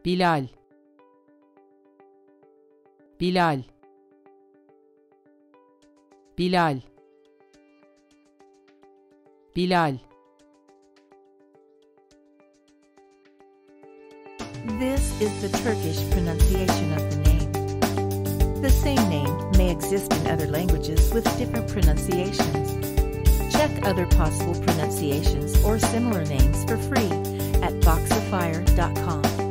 Bilal, Bilal, Bilal, Bilal. This is the Turkish pronunciation of the name. The same name may exist in other languages with different pronunciations. Check other possible pronunciations or similar names for free at boxofire.com.